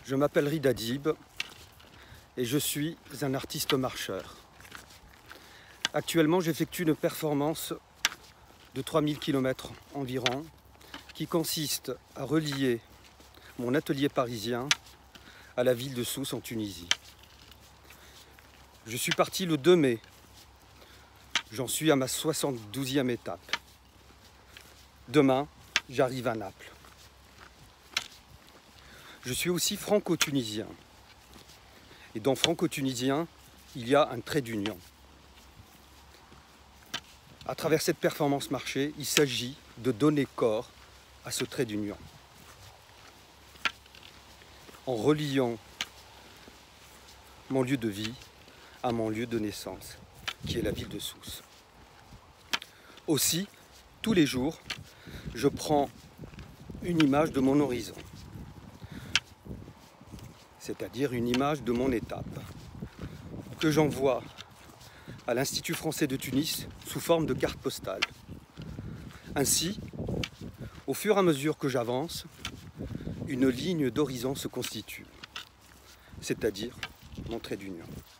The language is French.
Je m'appelle Rida Adib et je suis un artiste marcheur. Actuellement, j'effectue une performance de 3000 km environ qui consiste à relier mon atelier parisien à la ville de Sousse en Tunisie. Je suis parti le 2 mai. J'en suis à ma 72e étape. Demain, j'arrive à Naples. Je suis aussi franco-tunisien. Et dans franco-tunisien, il y a un trait d'union. À travers cette performance marché, il s'agit de donner corps à ce trait d'union. En reliant mon lieu de vie à mon lieu de naissance, qui est la ville de Sousse. Aussi, tous les jours, je prends une image de mon horizon, c'est-à-dire une image de mon étape, que j'envoie à l'Institut français de Tunis sous forme de carte postale. Ainsi, au fur et à mesure que j'avance, une ligne d'horizon se constitue, c'est-à-dire mon trait d'union.